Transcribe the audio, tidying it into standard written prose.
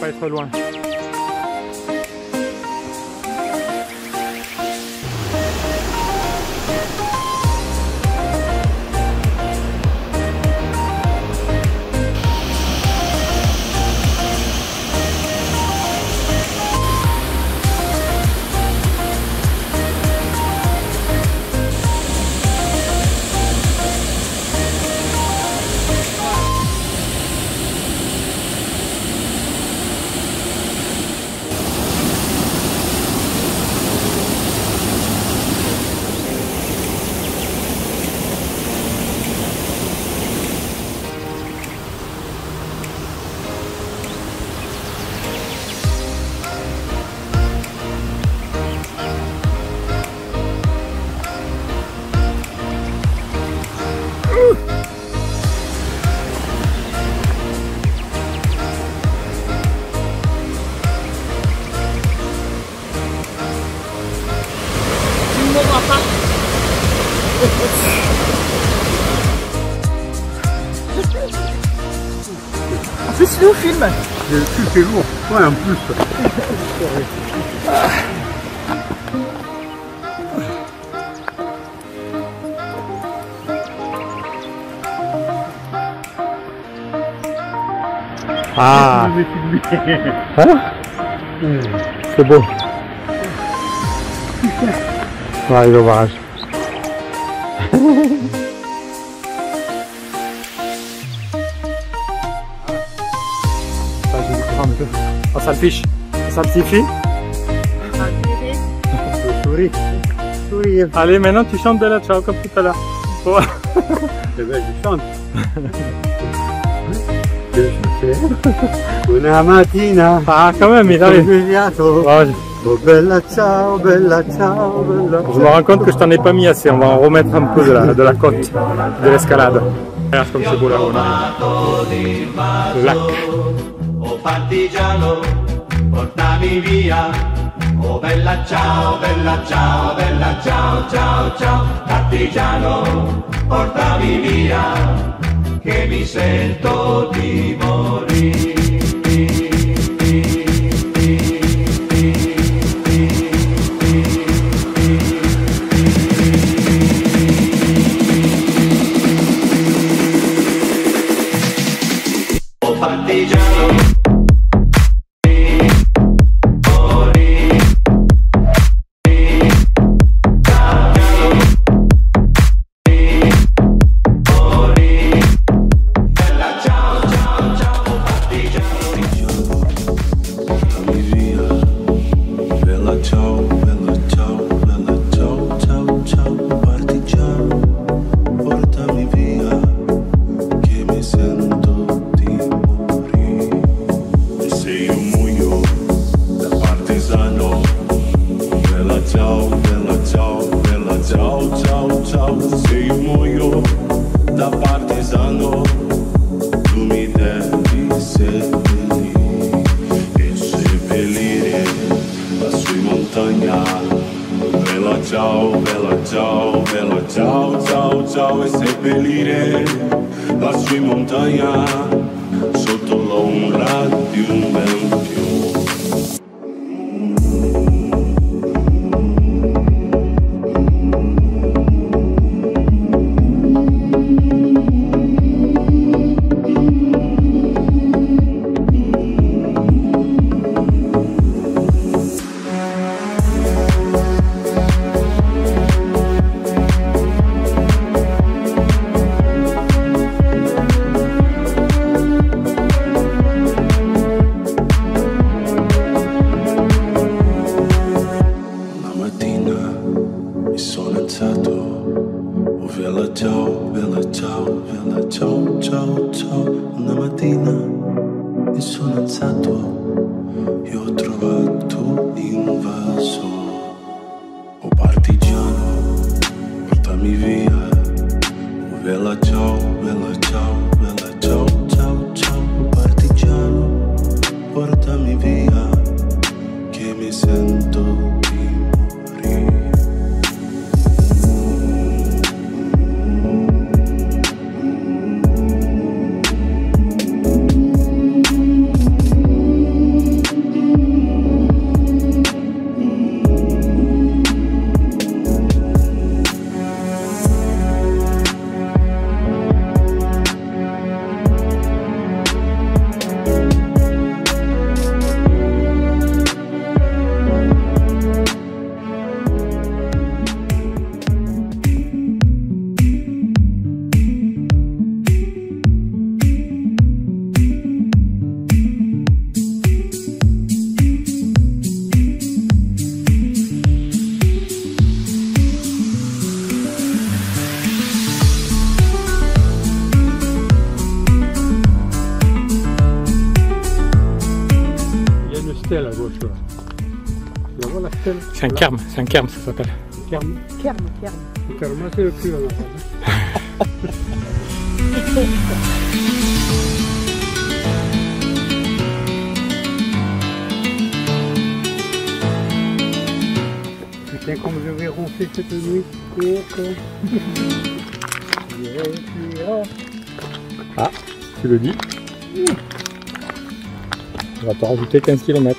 pas être loin. En plus, nous filme. Le truc est lourd. Ouais, en plus. Ah, hein? C'est beau. Ouais, l'orage. Oh, ça le fiche. Ça le suffit. Souris. Souris. Allez, maintenant tu chantes Bella Ciao comme tout à l'heure. Oh. C'est vrai, je chante. Una mattina. Ah, quand même, il arrive. Ouais. Oh bella ciao, bella ciao, bella ciao. Je me rends compte que je t'en ai pas mis assez. On va en remettre un peu de la côte, de l'escalade. Regarde comme c'est beau là, on arrive. Le lac. Oh partigiano, portami via. Oh bella ciao, bella ciao, bella ciao, ciao, ciao. Partigiano, portami via, che mi sento di morire. Oh partigiano. Se io muoio da partigiano, tu mi devi seppellire e seppellire lassù in montagna. Bella ciao, bella ciao, bella ciao, ciao, ciao, e seppellire lassù in montagna sotto l'ombra di un bel fiume. bella, ciao, ciao, ciao. Una mattina mi sono alzato e ho trovato invaso. Oh partigiano, portami via. Oh bella ciao, bella ciao, bella ciao, ciao, ciao. Oh partigiano, portami via, che mi sento di morire. s'appelle? C'est un kerm, ça s'appelle. Kerm. Kerm. Kerm, c'est le cul en arabe. Putain, comme je vais ronfler cette nuit. Ah, tu le dis. On va te rajouter 15 km.